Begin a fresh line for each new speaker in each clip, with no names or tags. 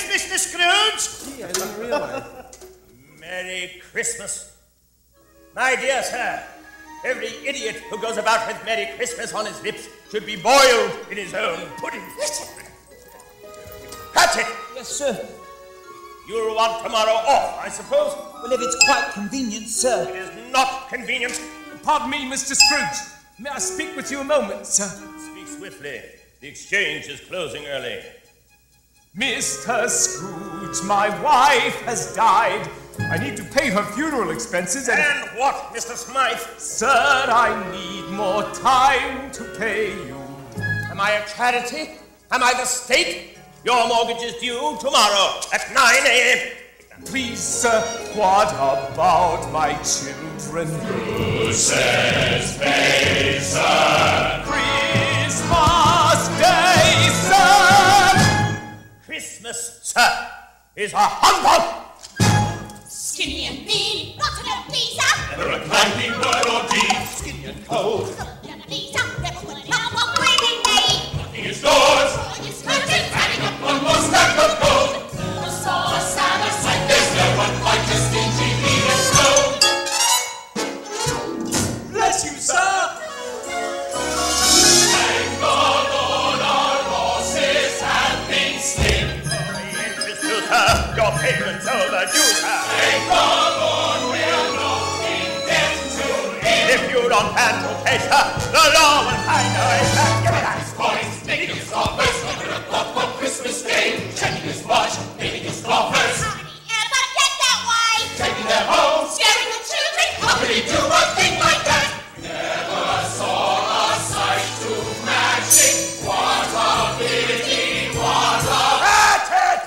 this, Mr. Scrooge?
Gee, I didn't realize.
Merry Christmas. My dear sir, every idiot who goes about with Merry Christmas on his lips should be boiled in his own pudding. Cratchit!
Yes, sir.
You'll want tomorrow off, I suppose?
Well, if it's quite convenient, sir.
It is not convenient.
Pardon me, Mr. Scrooge. May I speak with you a moment, sir?
Speak swiftly. The exchange is closing early.
Mr. Scrooge, my wife has died. I need to pay her funeral expenses and...
And what, Mr. Smythe?
Sir, I need more time to pay you.
Am I a charity? Am I the state? Your mortgage is due tomorrow at 9 a.m.
Please, sir, what about my children?
Who says pay, sir?
Christmas Day, sir!
Christmas, sir, is a humbug!
Skinny and mean, rotten and pizza.
Never a clanking word or deed. Skinny and cold.
Rotten and pizza, never would help a breathing me.
Locking his doors.
His curtains,
Adding up one more stack of gold.
the sauce and a sight.
There's no one quite as stingy, mean and slow.
Bless you, sir!
Thank God all our losses have been slimmed.
The interest to serve your payments overdue, sir.
Thank God all we're not in debt to him.
If you don't plan to pay, sir, the law will find a way, sir. Give me that.
His coins, making his coffers, under a clock for Christmas Day. Checking his watch, making his coffers.
Honey, and if I get that way,
Taking their homes.
scaring the children.
How could he do a thing like that? Never saw a sight to match it. What a pity, what a
Cratchit!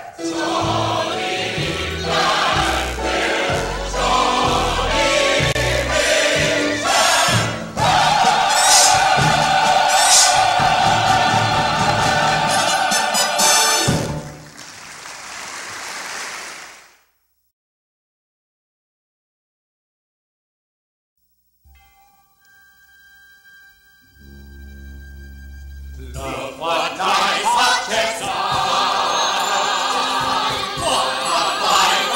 Look what nice objects are. What a fine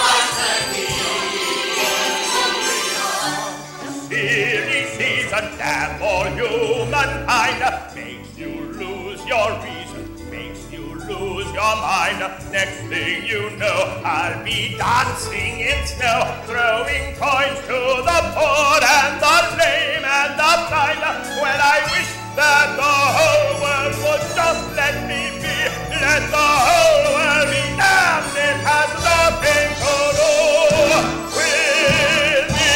recipe.
Silly season, damn all humankind, makes you lose your reason, makes you lose your mind. Next thing you know, I'll be dancing in snow, throwing coins to the poor and the lame and the blind. When I wish that the whole world would just let me be, let the whole world be damned, it has nothing to do with me.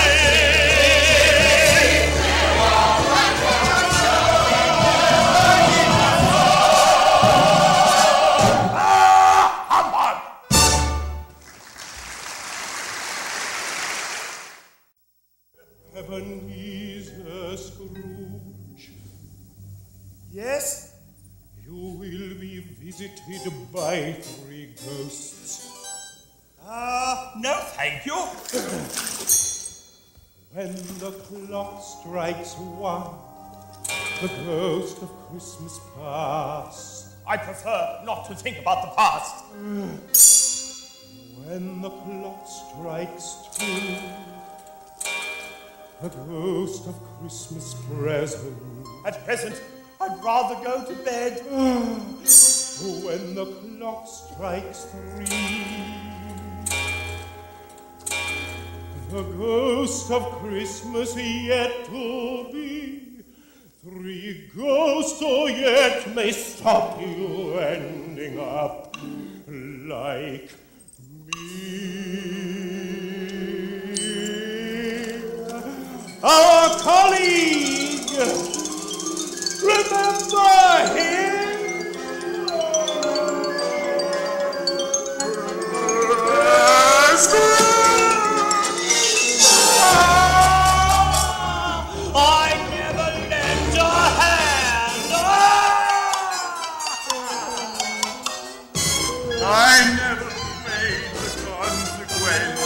Humbug!
Ebenezer Scrooge. Yes? You will be visited by 3 ghosts.
No, thank you.
When the clock strikes 1, the ghost of Christmas past.
I prefer not to think about the past.
When the clock strikes 2, the ghost of Christmas present.
At present, I'd rather go to bed.
When the clock strikes 3, the ghost of Christmas yet to be. 3 ghosts, oh, yet may stop you ending up like me. Our colleague, remember him?
I never lent a hand.
I never made the consequence.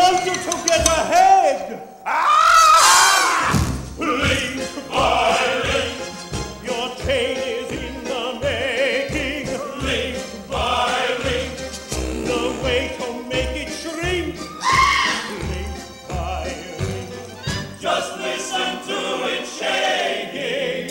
want you to get ahead. Link by link, your chain is in the making. Link by link, the way to make it shrink. Link by link, just listen to it shaking.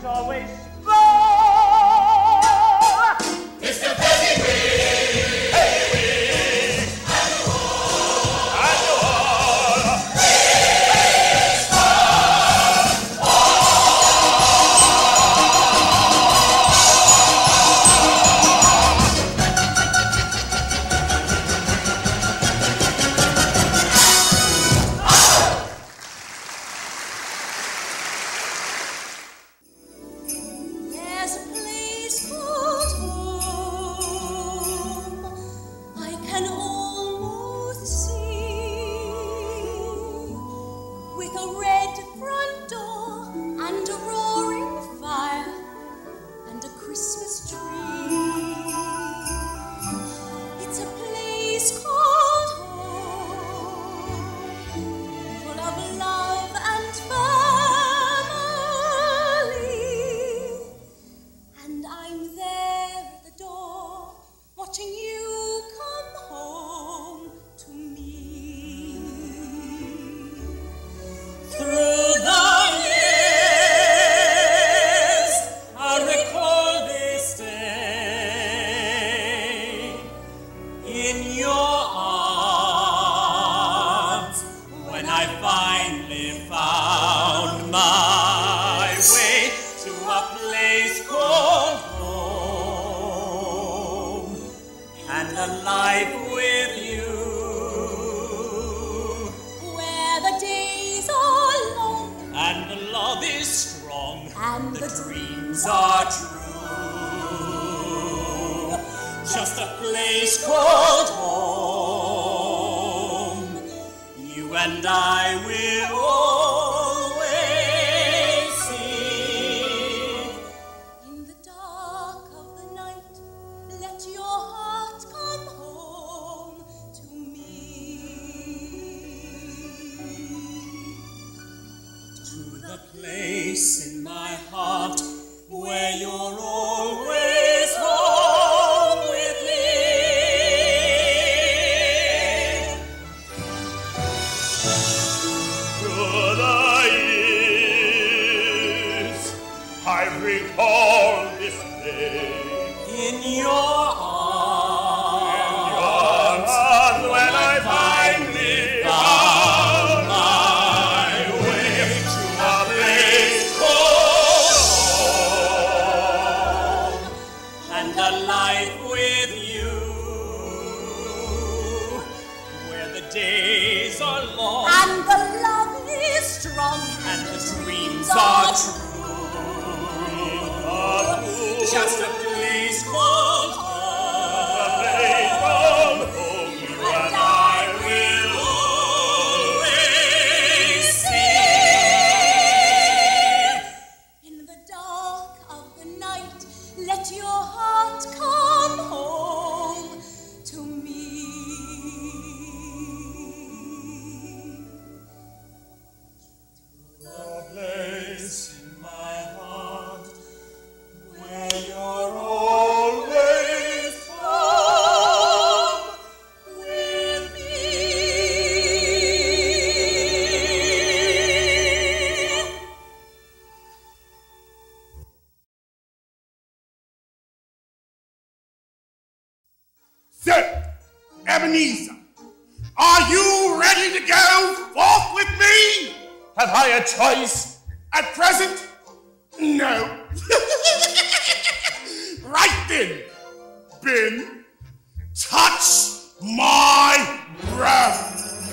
is always full.
Mr. Fezziwig!
Hey!
And the wall!
And the wall!
Praise for all!
There's a place called home, I can almost see, with a red front door and a roaring fire and a Christmas tree. It's a place called home, full of love and family. And I'm there at the door, watching you come home to me.
Through the years, I recall this day in your arms when I finally found my way to a place called home and a life with you.
Where the days are long
And the love is strong,
and
the dreams are true. Just a place called home. You and I will always see.
in the dark of the night, let your heart come home to me.
To the place in my heart where you're always home with me.
Through the years, I recall this day.
In your arms,
When I finally found my way to a place called home.
and a life with you, where the days are long
And the love is strong
and the dreams are true. Just a place called home.
Place called home.
You and I will always see.
in the dark of the night. Let your heart come home to me.
A place in my heart where you're always home with me.
So, Ebenezer, are you ready to go forth with me?
Have I a choice?
At present, no. Right then, Ben, touch my breath.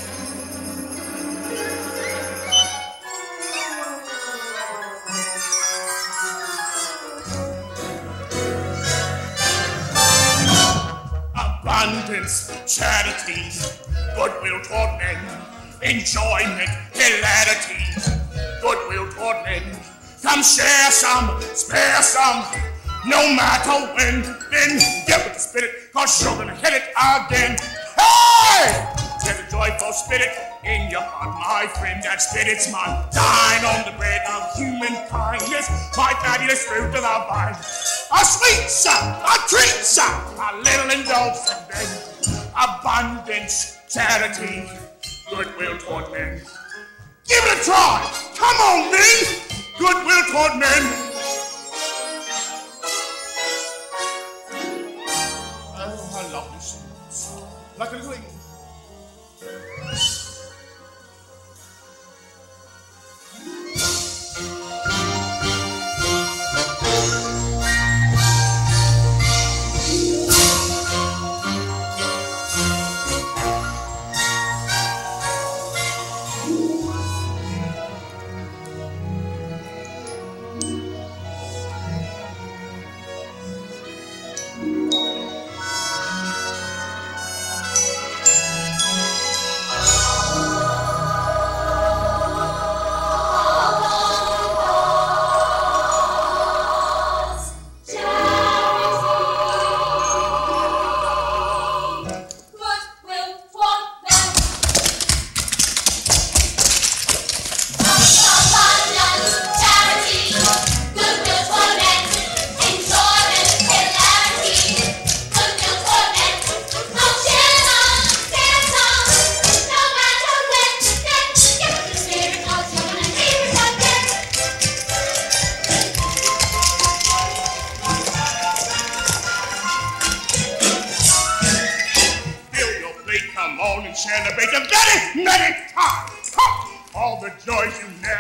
Abundance, charities, goodwill toward men, enjoyment, hilarity, goodwill toward men. Come share some, spare some, no matter when. Then get with the spirit, cause you're gonna hit it again. Hey! There's a joyful spirit in your heart, my friend. That spirit's mine. Dine on the bread of human kindness, my fabulous fruit of the vine. A sweet son, a treat son, a little indulgence, and then abundance, charity, goodwill toward men. Give it a try. Come on, men. Goodwill toward men.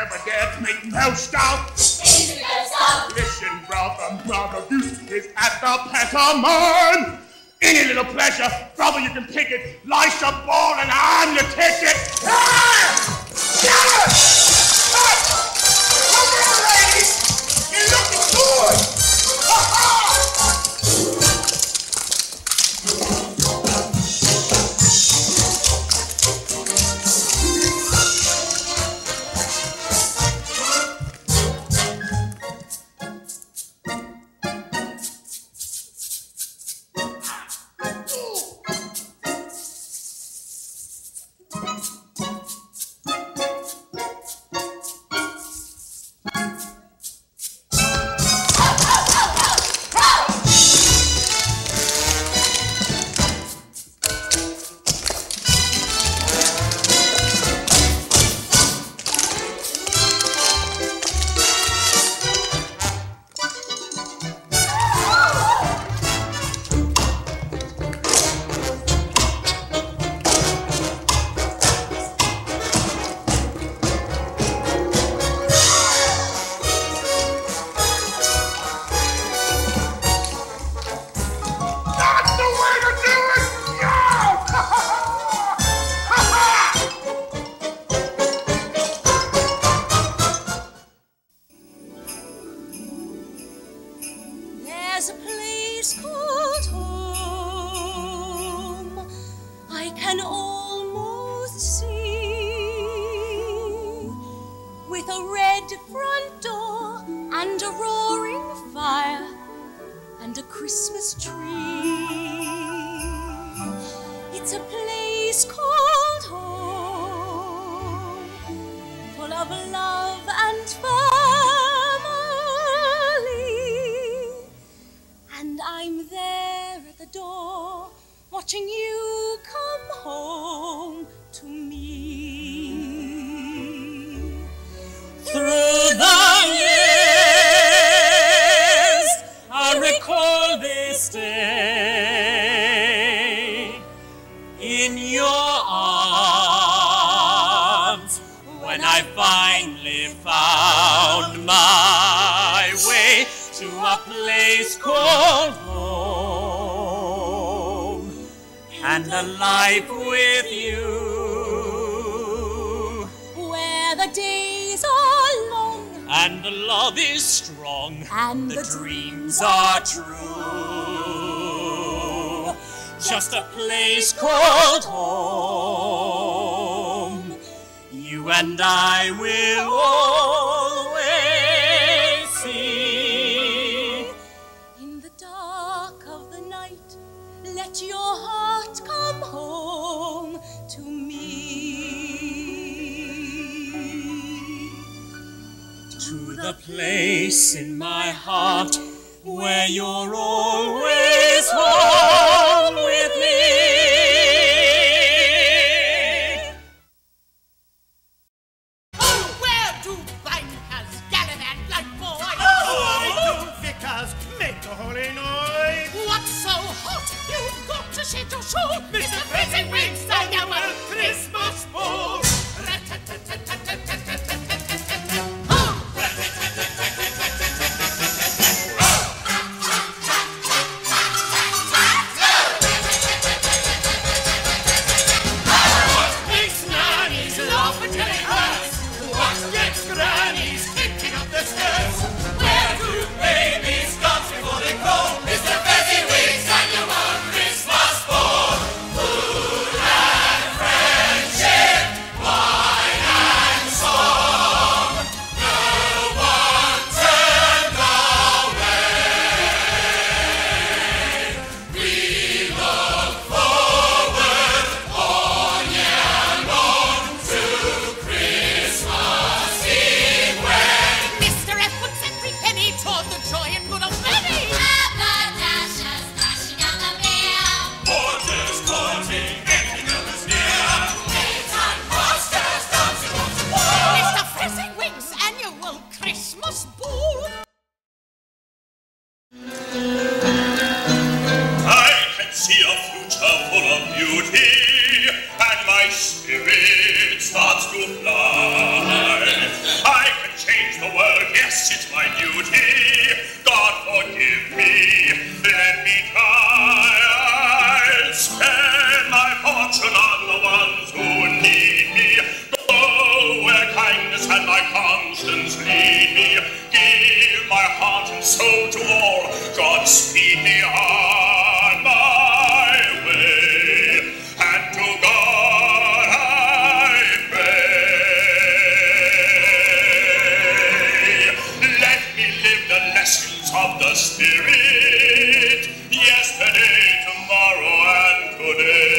never dare to make most of. Listen, brother, Goose is at the pantomime. Any little pleasure, brother, you can pick it. Lice a ball and I'm your ticket. Come on, ladies. You're looking good.
There's a place called home I can almost see, with a red front door and a roaring fire and a Christmas tree. It's a place called home, full of love and family, and I'm there at the door, watching you come home to me.
Through the years, I recall this day in your arms, when I finally found my way to a place called home, and a life with you,
Where the days are long
and the love is strong,
and
the dreams are true. Just a place called home, you and I will always see.
In the dark of the night, let your heart come home to me.
To the place in my heart where you're always home with me.
Oh, where do bikers, gallivant like boys?
Oh, vicars, make a holy noise.
What's so hot? You've got to shed your shoe. Mr. Freezing Wings and our Christmas ball.
directions lead me. Give my heart and soul to all. God speed me on my way. And to God I pray. Let me live the lessons of the Spirit. Yesterday, tomorrow, and today.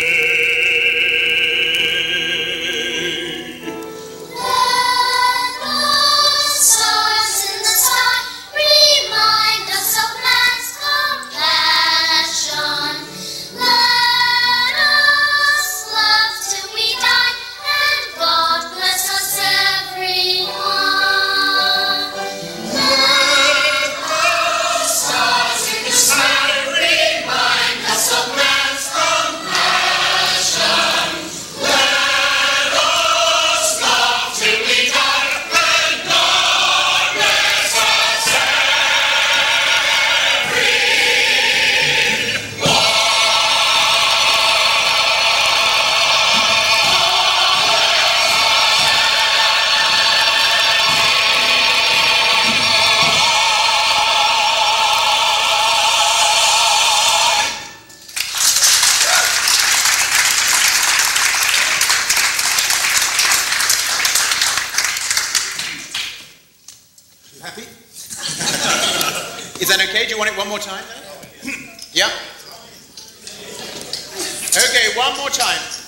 Happy? Is that okay? Do you want it one more time? Yeah? Okay, one more time.